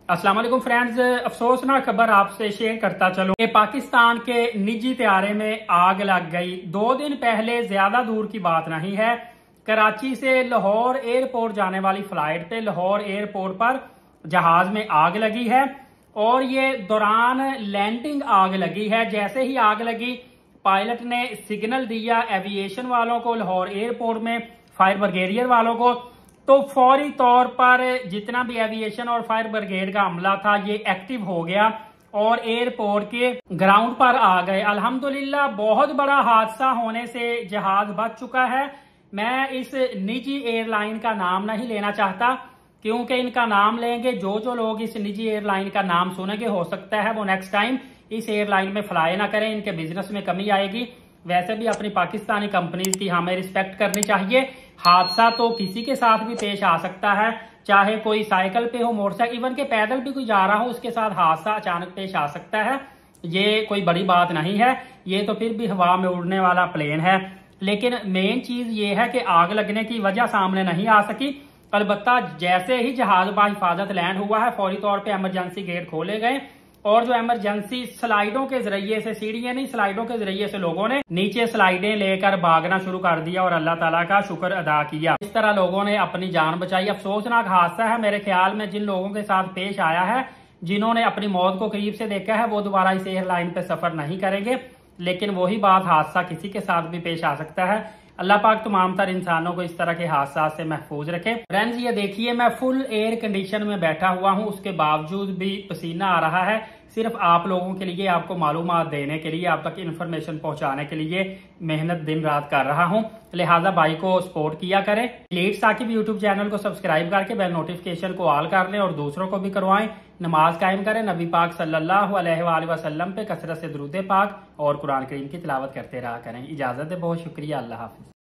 अस्सलाम वालेकुम फ्रेंड्स, अफसोसनाक खबर आपसे शेयर करता चलूं कि पाकिस्तान के निजी त्यारे में आग लग गई। 2 दिन पहले, ज्यादा दूर की बात नहीं है, कराची से लाहौर एयरपोर्ट जाने वाली फ्लाइट पे लाहौर एयरपोर्ट पर जहाज में आग लगी है और ये दौरान लैंडिंग आग लगी है। जैसे ही आग लगी, पायलट ने सिग्नल दिया एविएशन वालों को, लाहौर एयरपोर्ट में फायर ब्रिगेडियर वालों को, तो फौरी तौर पर जितना भी एविएशन और फायर ब्रिगेड का अमला था ये एक्टिव हो गया और एयरपोर्ट के ग्राउंड पर आ गए। अल्हम्दुलिल्लाह बहुत बड़ा हादसा होने से जहाज बच चुका है। मैं इस निजी एयरलाइन का नाम नहीं लेना चाहता, क्योंकि इनका नाम लेंगे जो लोग इस निजी एयरलाइन का नाम सुनेंगे, हो सकता है वो नेक्स्ट टाइम इस एयरलाइन में फ्लाई ना करें, इनके बिजनेस में कमी आएगी। वैसे भी अपनी पाकिस्तानी कंपनीज की हमें रिस्पेक्ट करनी चाहिए। हादसा तो किसी के साथ भी पेश आ सकता है, चाहे कोई साइकिल पे हो, मोटरसाइकिल, इवन के पैदल भी कोई जा रहा हो, उसके साथ हादसा अचानक पेश आ सकता है। ये कोई बड़ी बात नहीं है, ये तो फिर भी हवा में उड़ने वाला प्लेन है। लेकिन मेन चीज ये है कि आग लगने की वजह सामने नहीं आ सकी। अलबत्ता जैसे ही जहाज बाहिफाजत लैंड हुआ है, फौरी तौर पर इमरजेंसी गेट खोले गए और जो इमरजेंसी स्लाइडों के जरिए से, सीढ़ियां नहीं स्लाइडों के जरिए से लोगों ने नीचे स्लाइडें लेकर भागना शुरू कर दिया और अल्लाह ताला का शुक्र अदा किया। इस तरह लोगों ने अपनी जान बचाई। अफसोसनाक हादसा है। मेरे ख्याल में जिन लोगों के साथ पेश आया है, जिन्होंने अपनी मौत को करीब से देखा है, वो दोबारा इस एयरलाइन पे सफर नहीं करेंगे। लेकिन वही बात, हादसा किसी के साथ भी पेश आ सकता है। अल्लाह पाक तमाम तर इंसानों को इस तरह के हादसा से महफूज रखे। फ्रेंड्स, ये देखिए, मैं फुल एयर कंडीशन में बैठा हुआ हूँ, उसके बावजूद भी पसीना आ रहा है। सिर्फ आप लोगों के लिए, आपको मालूमात देने के लिए, आप तक इन्फॉर्मेशन पहुंचाने के लिए मेहनत दिन रात कर रहा हूं। लिहाजा भाई को सपोर्ट किया करें। प्लीज साकिब यूट्यूब चैनल को सब्सक्राइब करके बेल नोटिफिकेशन को ऑल कर लें और दूसरों को भी करवाएं। नमाज कायम करें, नबी पाक सल्लल्लाहु अलैहि वसल्लम पे कसरत से दुरूद पाक और कुरान करीम की तिलावत करते रहा करें। इजाजत है, बहुत शुक्रिया, अल्लाह हाफिज।